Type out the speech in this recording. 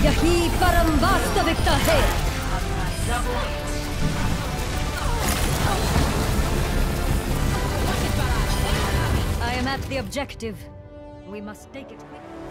यही परम वास्तविकता है। I am at the objective. We must take it quickly.